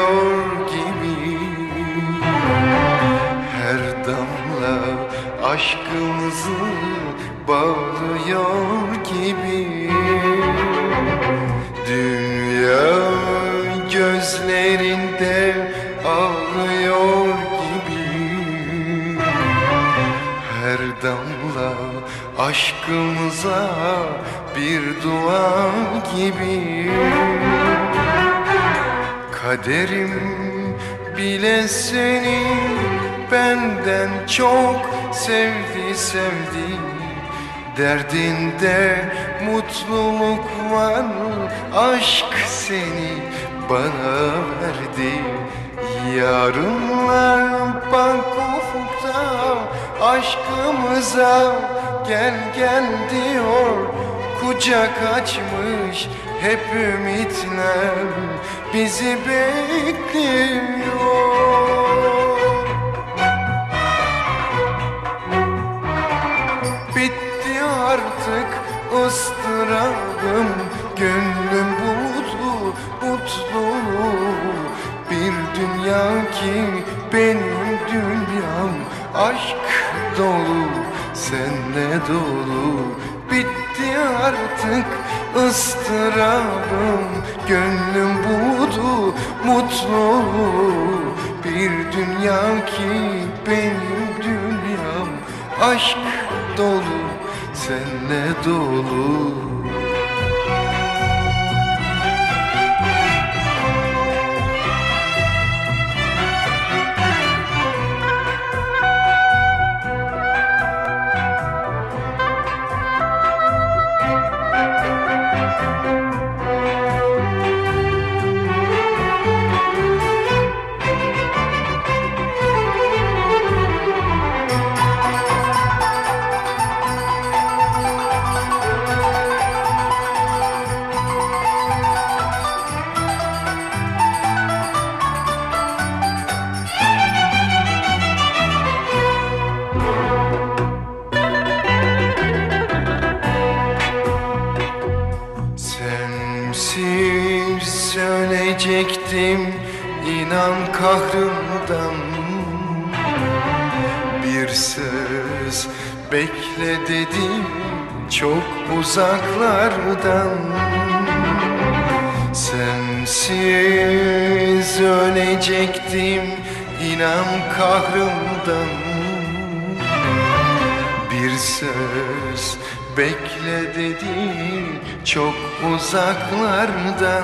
bağlıyor gibi, her damla aşkımızı bağlıyor gibi. Dünya gözlerinde ağlıyor gibi, her damla aşkımıza bir dua gibi. Kaderim bile seni benden çok sevdi. Derdinde mutluluk var, aşk seni bana verdi. Yarınlar bak ufukta, aşkımıza gel diyor. Kucak açmış hep ümitler bizi bekliyor. Bitti artık ıstırabım, gönlüm buldu mutluluğu. Bir dünya ki benim dünyam, aşk dolu, senle dolu. Bitti artık ıstırabım, gönlüm buldu mutluluğu. Bir dünya ki benim dünyam, aşk dolu, senle dolu. Söyleyecektim inan kahrımdan, bir söz bekle dedim çok uzaklardan. Sensiz ölecektim inan kahrımdan, bir söz bekle dedim çok uzaklardan.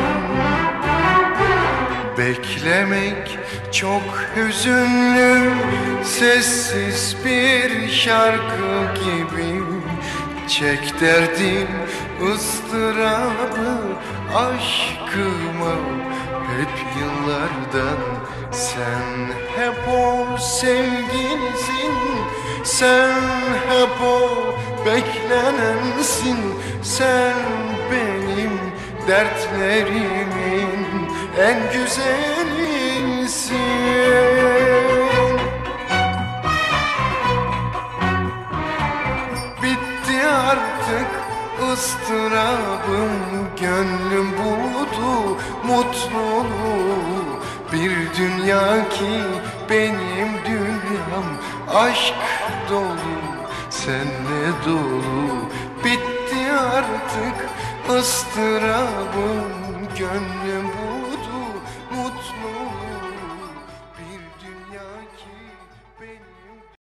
Beklemek çok hüzünlü, sessiz bir şarkı gibi. Çek derdim ıstırabı aşkıma hep yıllardan. Sen hep o sevgilisin, sen hep o beklenensin. Sen benim dertlerimin en güzelisin. Bitti artık ıstırabım, gönlüm buldu mutluluğu. Bir dünya ki benim dünyam, aşk dolu, senle dolu. Bitti artık ıstırabım, gönlüm